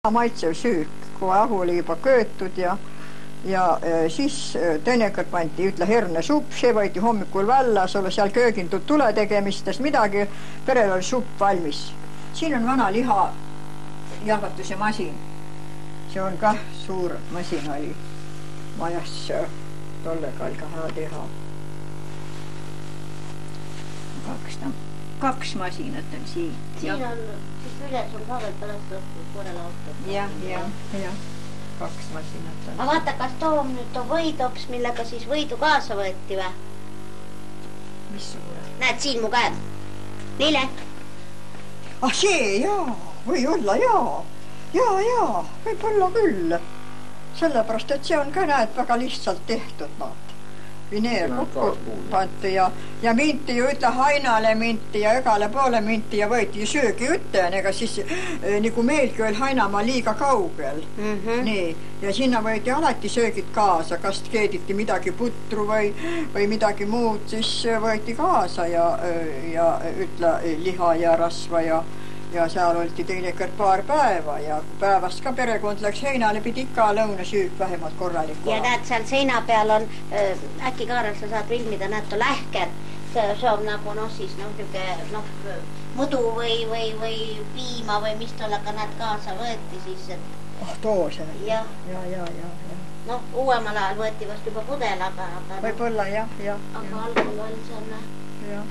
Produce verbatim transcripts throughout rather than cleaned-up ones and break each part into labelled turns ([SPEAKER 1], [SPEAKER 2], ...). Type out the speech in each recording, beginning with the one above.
[SPEAKER 1] maitsev süük, kui ahu oli juba köötud ja ja siis teinekord pandi ütle herne supp, see võeti hommikul välja, sulle seal köögindud tule tegemistest midagi, perel oli supp valmis. Siin on vana liha jahvatuse masin. See on kah suur masin oli majas tollega oli ka hea teha. Kaks, no, kaks masinat on siin.
[SPEAKER 2] Siin on, siis üles on ka veel pärast õhtud korrela autot.
[SPEAKER 1] Jah, jah, jah. Kaks masinat on.
[SPEAKER 2] Ma vaata, kas too on nüüd too võidops, millega siis võidu kaasa võeti või?
[SPEAKER 1] Missugune?
[SPEAKER 2] Näed siin mu käed. Lille?
[SPEAKER 1] Ah, see, jaa. Või olla, jaa. Jaa, jaa. Võib olla küll. Sellepärast, et see on ka näed väga lihtsalt tehtud maad. Vineer kokku panti ja, ja minti ju ütle hainale minti ja ögale poole minti ja võeti ju söögi ütten, ega siis eh, nagu meilgi oli hainamaa liiga kaugel. Mm -hmm. Nii, ja sinna võeti alati söögid kaasa, kas keediti midagi putru või, või midagi muud, siis võeti kaasa ja, ja ütle liha ja rasva ja ja seal olti teinekord paar päeva ja kui päevast ka perekond läks heinale, pidi ikka lõunasüük vähemalt korralikku.
[SPEAKER 2] Ja näed, seal seina peal on, äh, äkki Kaarel, sa saad filmida, näed too lähker, see on nagu noh siis noh, niuke noh, mudu või, või, või piima või mis tollega näed kaasa võeti siis, et...
[SPEAKER 1] Ah, too see.
[SPEAKER 2] Ja,
[SPEAKER 1] ja, ja, ja, ja.
[SPEAKER 2] Noh, uuemal ajal võeti vast juba pudel, aga... aga
[SPEAKER 1] võib-olla, jah, jah.
[SPEAKER 2] Aga ja. Algul oli seal,
[SPEAKER 1] jah.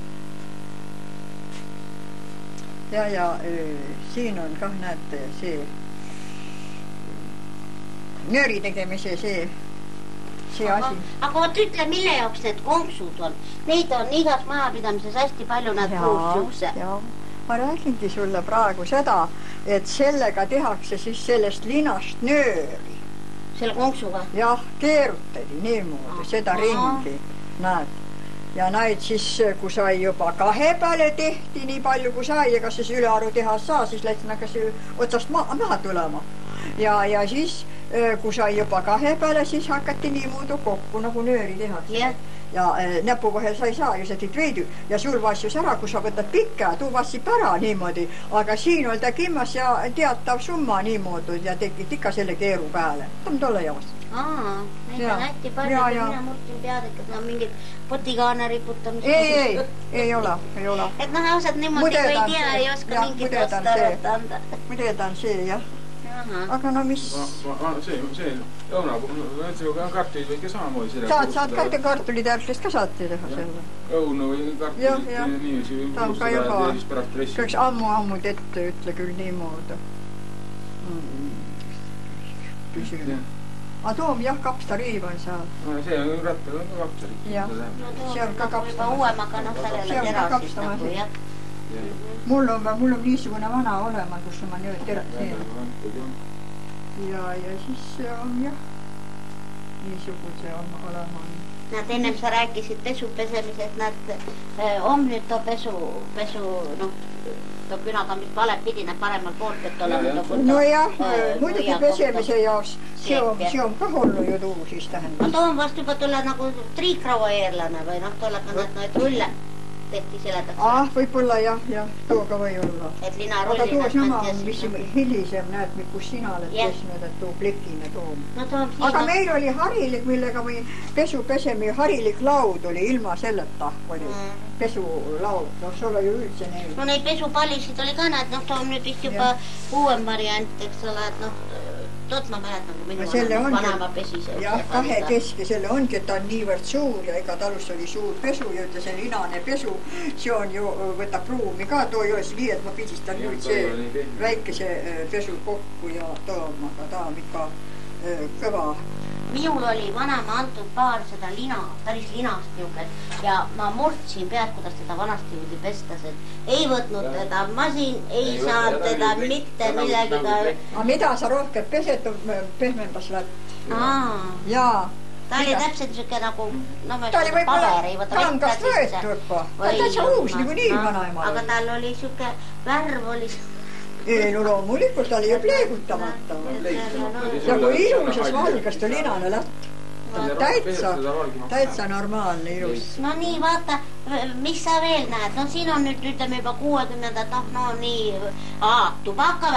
[SPEAKER 1] Ja, ja öö, siin on kah näete see nööri tegemise see, see
[SPEAKER 2] aga,
[SPEAKER 1] asi.
[SPEAKER 2] Aga vot ütle, mille jaoks need konksud on? Neid on igas majapidamises hästi palju need puusjuukse.
[SPEAKER 1] Ja, ma räägingi sulle praegu seda, et sellega tehakse siis sellest linast nööri.
[SPEAKER 2] Selle konksuga?
[SPEAKER 1] Jah, keerutati niimoodi, seda ringi, näed. Ja näid siis, kui sai juba kahe peale tehti nii palju, kui sai, ega siis ülearu teha saa, siis läks näkas otsast maha, maha tulema. Ja, ja siis, kui sai juba kahe peale, siis hakati niimoodi kokku, nagu nööri tehakse.
[SPEAKER 2] Yeah.
[SPEAKER 1] Ja näpu vahel sa ei saa ju seda veidi ja sul vasjus ära, kui sa võtad pikka, tuu vassib ära niimoodi, aga siin oli ta kimmas ja teatav summa niimoodi ja tegid ikka selle keeru peale. Ta on tolle jaoks.
[SPEAKER 2] Aa, neid on hästi palju, ja, ja. Mina murtin pead, et nad mingid potikaane riputamist.
[SPEAKER 1] Ei, ei, ei ole, ei ole.
[SPEAKER 2] Et noh, ausalt niimoodi, kui ei tea, ei oska ja, mingit ostarat anda.
[SPEAKER 1] Mudeeda on see, jah. Aha. Aga no mis...
[SPEAKER 3] Ma, ma, see, see õuna, see kartulid või ka samamoodi selle...
[SPEAKER 1] Saad, saad ka kartulid järgest ka saate teha selle.
[SPEAKER 3] Õuna või kartulid niiviisi või
[SPEAKER 1] muustada ja siis pärast pressi. Kõiks ammu-ammu ette ütle küll niimoodi. Püsime. Aga toom jah, kapstariiv on seal.
[SPEAKER 3] See on rattal on ka kapstariiv.
[SPEAKER 1] Jah, see on ka kapstariiv.
[SPEAKER 2] Uuemaga noh, sellele terasis nagu, jah.
[SPEAKER 1] Mul on, mul on niisugune vana olema, kus ma nüüd teraksin. Ja, ja siis on jah, niisuguse on olema.
[SPEAKER 2] Näed, ennem sa rääkisid pesu pesemisest, näed, on nüüd too pesu, pesu, noh, too künaga, mis valeb pidi, näed paremal poolt, et olema too
[SPEAKER 1] no jah, muidugi pesemise jaoks, see on, see on ka hullu ju tuu siis tähendab.
[SPEAKER 2] No too on vast juba tulla nagu triikraua eerlane või noh, tollega näed noid rulle tehti seletaks.
[SPEAKER 1] Ah, võib-olla jah, jah, tooga või olla.
[SPEAKER 2] Et lina rulli.
[SPEAKER 1] Aga too sama on, mis hilisem näed, kus sina oled pesnud, et too plikine toom.
[SPEAKER 2] No too on
[SPEAKER 1] aga meil oli harilik, millega või pesu pesemi harilik laud oli ilma selleta, oli mm. pesulaud. No see oli ju üldse neid.
[SPEAKER 2] No neid pesupallisid oli ka näed, noh too on nüüd vist juba uuem variant, eks ole, et noh, toot ma mäletan, kui minu vanema pesi see.
[SPEAKER 1] Jah, kahe keski selle ongi, et ta on niivõrd suur ja iga talus oli suur pesu ja ütle see linane pesu, see on ju, võtab ruumi ka, too ei ole see nii, et ma pidistan nüüd see väikese pesu kokku ja tooma, aga ta on ikka kõva.
[SPEAKER 2] Minul oli vanema antud paar seda lina, päris linast niukest ja ma murtsin pead, kuidas teda vanasti jõudi pestas, et ei võtnud teda masin, ei saanud teda mitte millegiga.
[SPEAKER 1] Aga mida sa rohkem pesed, pehmembas lätt? Jaa.
[SPEAKER 2] Ta oli täpselt niisugune nagu, no ma
[SPEAKER 1] ta oli võib-olla kangast võetud. Ta oli täitsa uus nagu nii vanaema.
[SPEAKER 2] Aga tal oli niisugune värv oli...
[SPEAKER 1] Ei, no loomulikult ta oli ju pleegutamata. Ja kui ilusas valgast oli linane lätt. Täitsa, täitsa normaalne ilus.
[SPEAKER 2] No nii, vaata, mis sa veel näed? No siin on nüüd, ütleme juba kuuekümnendat, noh, no nii, aa, tubakavärk.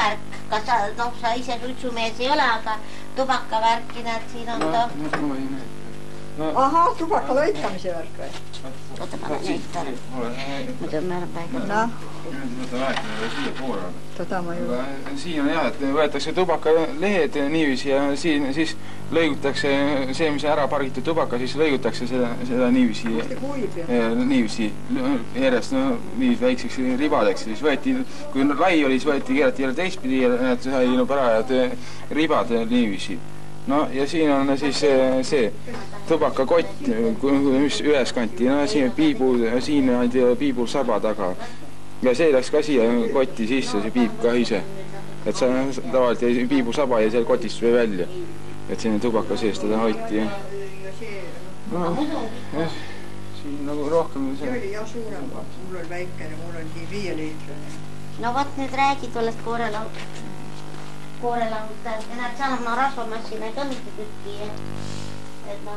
[SPEAKER 2] kas sa, noh, sa ise suitsumees ei ole, aga tubakavärki näed, siin on ta.
[SPEAKER 3] No, ma ei näe. No.
[SPEAKER 1] Aha, tubaka lõikamise värk või?
[SPEAKER 2] Oota, ma näitan. Muidu me oleme päiga.
[SPEAKER 1] No.
[SPEAKER 3] Mõtlen aegna või siia poole.
[SPEAKER 1] Teda ma ju...
[SPEAKER 3] Siin on jah, et võetakse tubaka lehed niiviisi ja siin siis lõigutakse see, mis ära pargitud tubaka, siis lõigutakse seda, seda niiviisi. Niiviisi järjest no, niiviisi väikseks ribadeks. Siis võeti, kui lai oli, siis võeti keerati jälle teistpidi ja need sai no, parajad ribad niiviisi. No ja siin on siis see tubakakott, mis ühes kanti, no siin piibul, siin on piibul saba taga. Ja see läks ka siia kotti sisse, see piib ka ise. Et sa tavaliselt piibul saba ja seal kotist või välja. Et siin tubaka sees teda hoiti. No, jah, siin nagu rohkem...
[SPEAKER 1] See oli jah suurem, mul oli väikene, mul oli viie liitrine.
[SPEAKER 2] No vaat nüüd räägi tollest koorelaud. Koorelaud, ja näed, seal on no, rasvamassina ka mitte tükki. Et noh.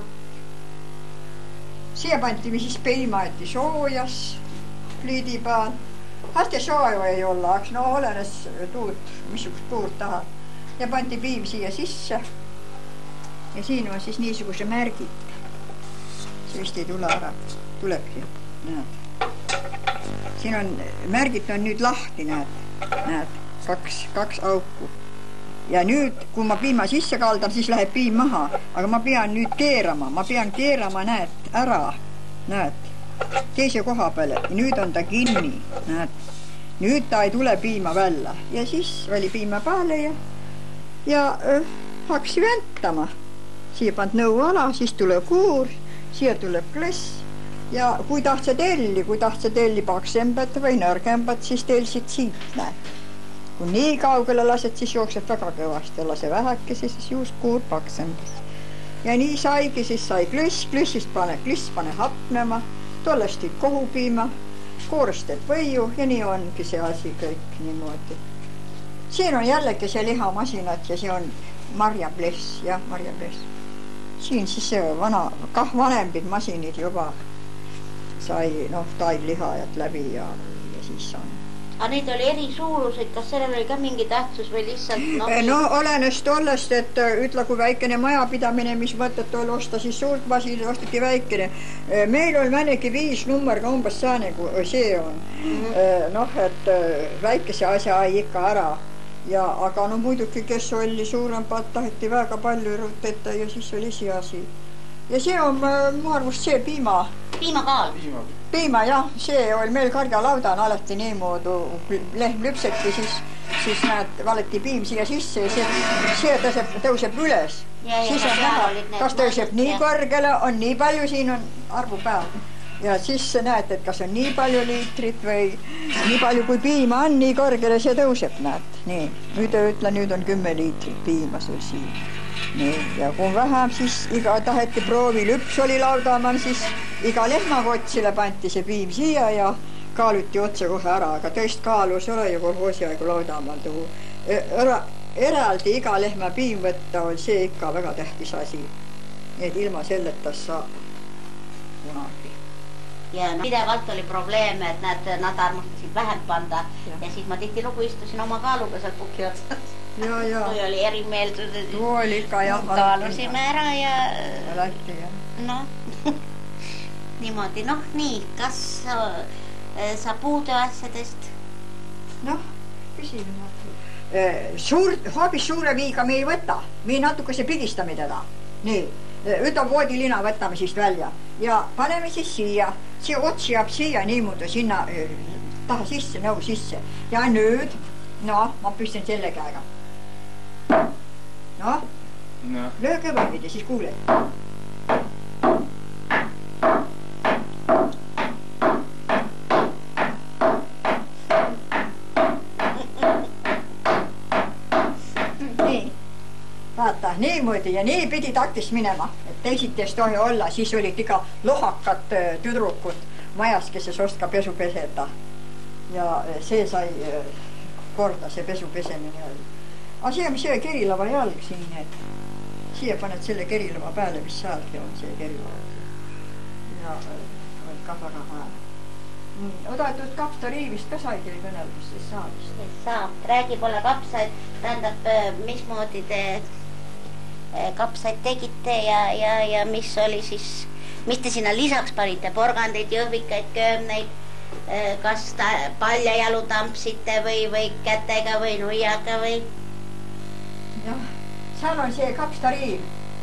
[SPEAKER 1] Siia pantime siis peimati soojas pliidi peal. Hästi sooju ei olla, eks no olenes tuult, missugust tuult tahad. Ja panti piim siia sisse. Ja siin on siis niisuguse märgid. See vist ei tule ära. Tulebki, näed. Siin on, märgid on nüüd lahti, näed. Näed, kaks, kaks auku. Ja nüüd, kui ma piima sisse kaldan, siis läheb piim maha. Aga ma pean nüüd keerama. Ma pean keerama, näed, ära. Näed, teise koha peale. Ja nüüd on ta kinni, näed. Nüüd ta ei tule piima välja. Ja siis väli piima peale ja, ja äh, hakkas ventama. Siia pand nõu ala, siis tuleb kuur, siia tuleb kless. Ja kui tahtsa telli, kui tahtsa telli paksembet või nõrgembat, siis telsid siit, näed. Kui nii kaugele lased, siis jookseb väga kõvasti. Lase vähekesi, siis just kuur paksembis. Ja nii saigi, siis sai klüss, klüssist pane, klüss pane hapnema, tollest kohupiima, koorest teed võiu ja nii ongi see asi kõik niimoodi. Siin on jällegi see lihamasinat ja see on marjabless, jah, marjabless. Siin siis see vana, kah vanembid masinid juba sai, noh, taiglihajat läbi ja, ja siis on.
[SPEAKER 2] Aga neid oli eri suuruseid, kas sellel oli ka mingi tähtsus või lihtsalt... No,
[SPEAKER 1] no olenes tollest, et ütle, kui väikene majapidamine, mis mõtet oli osta, siis suurt masin ostiti väikene. Meil on mõnegi viis nummerga umbes sääne, kui see on. Mm-hmm. Noh, et väikese asja ai ikka ära. Ja, aga no muidugi, kes oli suuremad, taheti väga palju ruteta ja siis oli see asi. Ja see on, mu arvust see piima...
[SPEAKER 2] Piimakaal.
[SPEAKER 3] Piima.
[SPEAKER 1] Piima, jah, see oli meil karjalauda on alati niimoodi, lehm lüpseti, siis, siis näed, valeti piim siia sisse ja see, see tõseb, tõuseb üles.
[SPEAKER 2] Ja,
[SPEAKER 1] siis
[SPEAKER 2] ja,
[SPEAKER 1] on näha, kas tõuseb nii kõrgele, on nii palju, siin on arvu peal. Ja siis näed, et kas on nii palju liitrit või nii palju, kui piima on, nii kõrgele see tõuseb, näed. Nii, nüüd ütle, nüüd on kümme liitrit piima sul siin. Nii, ja kui vähem, siis iga taheti proovi lüps oli laudamal, siis iga lehmakotsile panti see piim siia ja kaaluti otse kohe ära, aga tõest kaalus ole ju kolhoosi aegu laudamal tuhu. Eraldi iga lehma piim võtta on see ikka väga tähtis asi. Nii et ilma selleta saa kunagi.
[SPEAKER 2] Ja no, pidevalt oli probleeme, et nad, nad armustasid vähem panda ja. ja siis ma tihti lugu istusin oma kaaluga seal puki otsas.
[SPEAKER 1] Ja, ja.
[SPEAKER 2] Kui oli erimeelsused.
[SPEAKER 1] Tuu oli ikka jah.
[SPEAKER 2] Kaalusime ära ja...
[SPEAKER 1] Lähti, jah.
[SPEAKER 2] No, niimoodi. Noh, nii, kas sa, sa puude asjadest?
[SPEAKER 1] Noh, küsime. Suur, hoopis suure viiga me ei võta. Me natuke see pigistame teda. Nii, üta voodilina võtame siis välja. Ja paneme siis siia. See ots jääb siia niimoodi, sinna taha sisse, nõu sisse. Ja nüüd, no, ma püstin selle käega. Noh, no. Löö kõvemidi, siis kuule. Nii, vaata, niimoodi ja nii pidi taktis minema, et teisiti ei tohi olla, siis olid iga lohakad tüdrukud majas, kes ei oska pesu peseda. Ja see sai korda, see pesu pesemine oli. Aga see on see kerilava jalg siin, et siia paned selle kerilava peale, mis sealgi on see kerilava. Ja on ka väga hää. oota, et kapstariivist ka sai teil kõneldust siis saalist?
[SPEAKER 2] Saab, räägi pole kapsaid, tähendab, mismoodi te kapsaid tegite ja, ja, ja mis oli siis, mis te sinna lisaks panite, porgandeid, jõhvikaid, köömneid, kas ta paljajalu tampsite või, või kätega või nuiaga või?
[SPEAKER 1] jah, seal on see kapstariiv.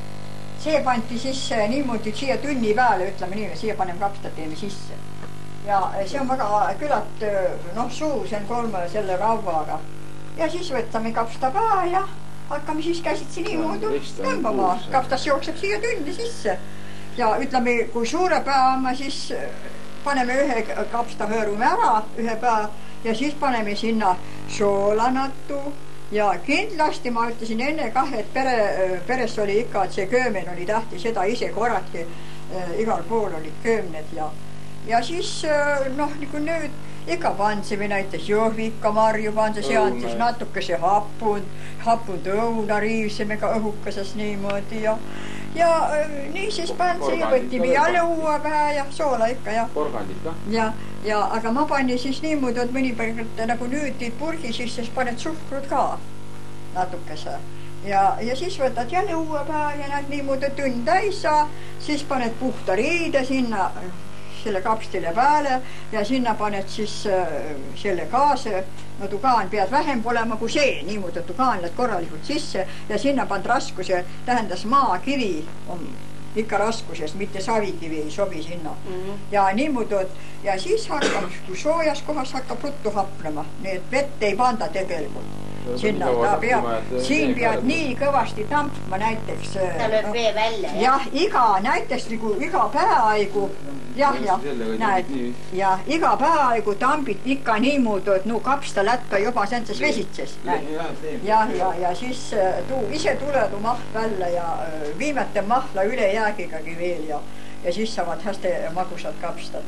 [SPEAKER 1] See panti sisse niimoodi siia tunni peale, ütleme nii, siia paneme kapstat teeme sisse. Ja see on väga küllalt, noh, suu, see on kolme selle rauvaga. Ja siis võtame kapsta päe ja hakkame siis käsitsi niimoodi tõmbama. Kapstas jookseb siia tunni sisse. Ja ütleme, kui suure päe ma siis paneme ühe kapsta hõõrume ära, ühe päe, ja siis paneme sinna soolanatu. Ja kindlasti ma ütlesin enne kah, et pere, peres oli ikka, et see köömen oli tähti, seda ise korratki, igal pool olid köömned ja, ja siis, noh, nagu nüüd, ikka pandsime näiteks jõhvikamarju pandse, see andis natukese hapund, hapund õuna riivsime ka õhukases niimoodi ja, ja nii siis pandse ja võtime jälle uue pähe ja soola ikka ja.
[SPEAKER 3] Porgandid ka?
[SPEAKER 1] Ja, ja, aga ma panin siis niimoodi, et mõnipäevalt nagu nüüd teed purgi sisse, siis paned suhkrut ka natukese. Ja, ja siis võtad jälle uue päe ja näed niimoodi tünn täis saa, siis paned puhta riide sinna selle kapstile peale ja sinna paned siis selle kaase, no tukaan pead vähem olema kui see, niimoodi, et tukaan lähed korralikult sisse ja sinna pand raskuse, tähendas maakivi on ikka raskuses, mitte savikivi ei sobi sinna. Mm-hmm. Ja niimoodi, ja siis hakkab, kui soojas kohas hakkab ruttu hapnema, nii et vett ei panda tegelikult. Sinna ta peab, siin pead nii kõvasti tampma näiteks.
[SPEAKER 2] Ta lööb vee välja, jah?
[SPEAKER 1] Jah, iga, näiteks nagu iga päeaigu, jah, jah, näed, ja iga päeaigu tambid ikka niimoodi, et no kapsta lätka juba senses vesitses, näed. Jah, ja, ja siis tuu ise tuledu maht välja ja viimete mahla ülejäägigagi veel ja, ja siis saavad hästi magusad kapstad.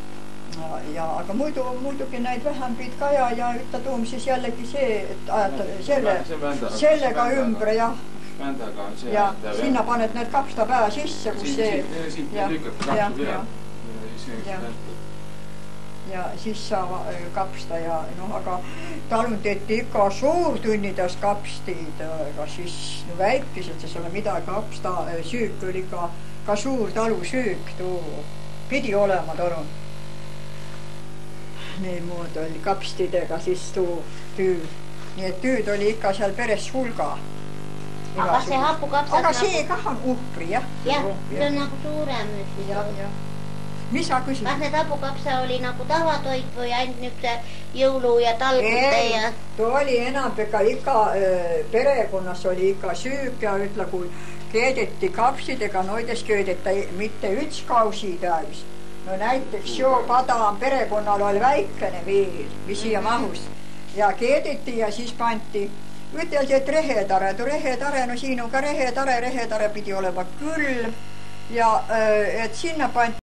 [SPEAKER 1] Ja, ja, aga muidu, muidugi näid vähem pid ka ja, ja ütta tuum siis jällegi see, et ajata selle, sellega ümbre ja, ja sinna paned need kapsta päe sisse, kus see, ja, ja, ja, ja, ja siis saa kapsta ja noh, aga talun teeti ikka suurtunnides kapstid, aga siis no väikesed, see ole midagi kapsta süük oli ka, ka suur talu süük, tuu pidi olema talun. Nii muud oli kapstidega siis tuu tüü. Nii et tüüd oli ikka seal peres hulga.
[SPEAKER 2] Aga see hapukapsad
[SPEAKER 1] aga see kah on uhpri, jah?
[SPEAKER 2] Jah, see on nagu suurem nüüd.
[SPEAKER 1] Jah, jah. Mis sa küsid?
[SPEAKER 2] Kas need hapukapsa oli nagu tavatoit või ainult niukse jõulu ja talgute ja...
[SPEAKER 1] Too oli enam ega ikka perekonnas oli ikka süük ja ütle, kui keedeti kapsidega, noides keedeta mitte üks kausi täis. No näiteks joo padam perekonnal oli väikene veel, mis siia mahus. Ja keedeti ja siis panti, üteldi, et rehetare, tu rehetare, no siin on ka rehetare, rehetare pidi olema külm ja et sinna panti